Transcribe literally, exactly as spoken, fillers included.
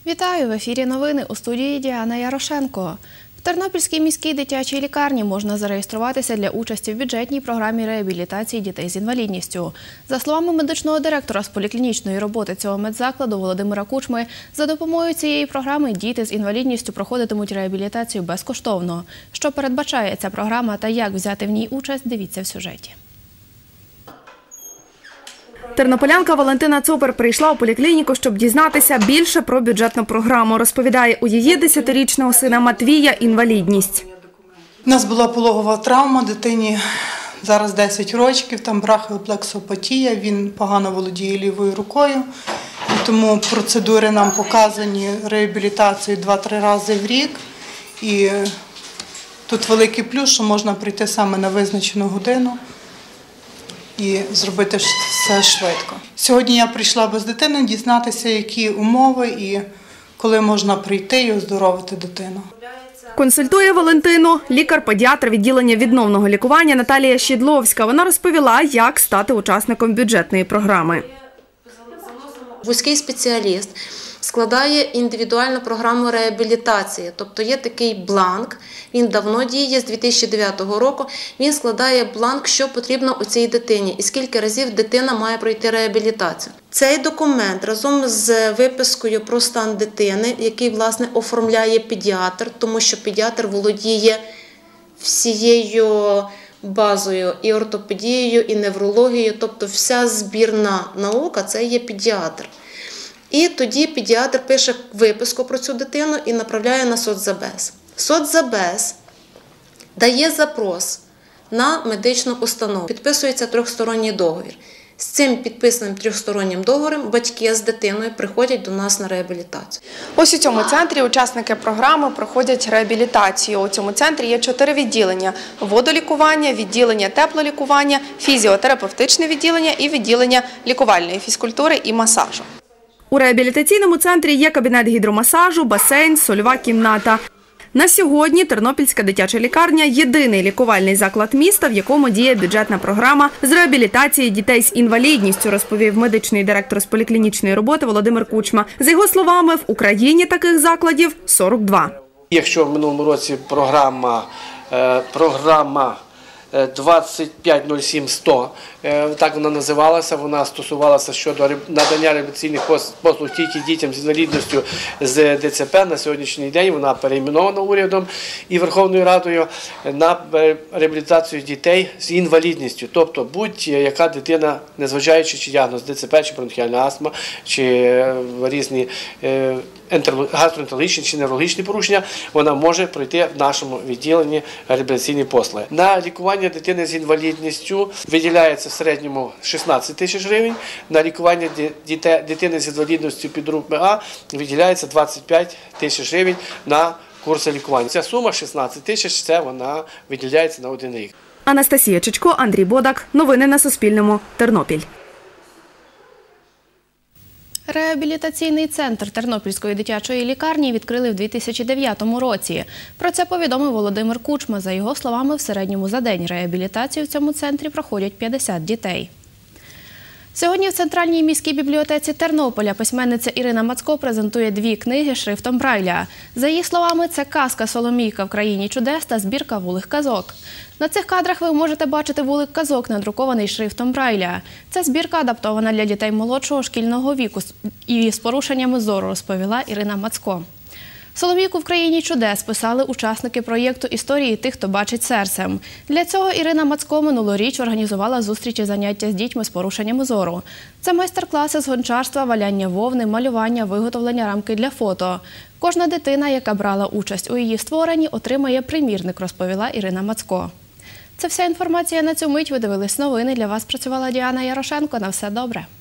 Вітаю! В ефірі новини, у студії Діана Ярошенко. В Тернопільській міській дитячій лікарні можна зареєструватися для участі в бюджетній програмі реабілітації дітей з інвалідністю. За словами медичного директора з поліклінічної роботи цього медзакладу Володимира Кучми, за допомогою цієї програми діти з інвалідністю проходитимуть реабілітацію безкоштовно. Що передбачає ця програма та як взяти в ній участь, дивіться в сюжеті. Тернополянка Валентина Цупер прийшла у поліклініку, щоб дізнатися більше про бюджетну програму. Розповідає, у її десятирічного сина Матвія інвалідність. У нас була пологова травма, дитині зараз десять років, там брахіоплексопатія, він погано володіє лівою рукою. І тому процедури нам показані реабілітацію два-три рази в рік. І тут великий плюс, що можна прийти саме на визначену годину і зробити все швидко. Сьогодні я прийшла без дитини дізнатися, які умови і коли можна прийти і оздоровити дитину. Консультує Валентину лікар-педіатр відділення відновного лікування Наталія Щідловська. Вона розповіла, як стати учасником бюджетної програми. Вузький спеціаліст складає індивідуальну програму реабілітації, тобто є такий бланк, він давно діє, з дві тисячі дев'ятого року, він складає бланк, що потрібно у цій дитині і скільки разів дитина має пройти реабілітацію. Цей документ разом з випискою про стан дитини, який, власне, оформляє педіатр, тому що педіатр володіє всією базою і ортопедією, і неврологією, тобто вся збірна наука – це є педіатр. І тоді педіатр пише виписку про цю дитину і направляє на соцзабез. Соцзабез дає запрос на медичну установу. Підписується трьохсторонній договір. З цим підписаним трьохстороннім договором батьки з дитиною приходять до нас на реабілітацію. Ось у цьому центрі учасники програми проходять реабілітацію. У цьому центрі є чотири відділення – водолікування, відділення теплолікування, фізіотерапевтичне відділення і відділення лікувальної фізкультури і масажу. У реабілітаційному центрі є кабінет гідромасажу, басейн, сольова кімната. На сьогодні Тернопільська дитяча лікарня – єдиний лікувальний заклад міста, в якому діє бюджетна програма з реабілітації дітей з інвалідністю, розповів медичний директор з поліклінічної роботи Володимир Кучма. За його словами, в Україні таких закладів сорок два. Якщо в минулому році програма, програма двадцять п'ять нуль сім сто, так вона називалася, вона стосувалася щодо надання реабілітаційних послуг тільки дітям з інвалідністю з ДЦП. На сьогоднішній день вона перейменована урядом і Верховною Радою на реабілітацію дітей з інвалідністю. Тобто будь-яка дитина, незважаючи чи діагноз ДЦП, чи бронхіальна астма, чи різні гастроентерологічні чи неврологічні порушення, вона може пройти в нашому відділенні реабілітаційні послуги. На лікування дитини з інвалідністю виділяється в середньому шістнадцять тисяч гривень, на лікування дитини з інвалідністю підгрупи А виділяється двадцять п'ять тисяч гривень на курси лікування. Ця сума шістнадцять тисяч, це вона виділяється на один рік. Анастасія Чичко, Андрій Бодак. Новини на Суспільному. Тернопіль. Реабілітаційний центр Тернопільської дитячої лікарні відкрили в дві тисячі дев'ятому році. Про це повідомив Володимир Кучма. За його словами, в середньому за день реабілітацію в цьому центрі проходять п'ятдесят дітей. Сьогодні в Центральній міській бібліотеці Тернополя письменниця Ірина Мацко презентує дві книги шрифтом Брайля. За її словами, це казка «Соломійка в країні чудес» та збірка «Вулик казок». На цих кадрах ви можете бачити вулик казок, надрукований шрифтом Брайля. Ця збірка адаптована для дітей молодшого шкільного віку і з порушеннями зору, розповіла Ірина Мацко. «Соломійку в країні чудес» писали учасники проєкту «Історії тих, хто бачить серцем». Для цього Ірина Мацко минулоріч організувала зустрічі заняття з дітьми з порушенням зору. Це майстер-класи з гончарства, валяння вовни, малювання, виготовлення рамки для фото. Кожна дитина, яка брала участь у її створенні, отримає примірник, розповіла Ірина Мацко. Це вся інформація на цю мить. Ви дивились новини. Для вас працювала Діана Ярошенко. На все добре.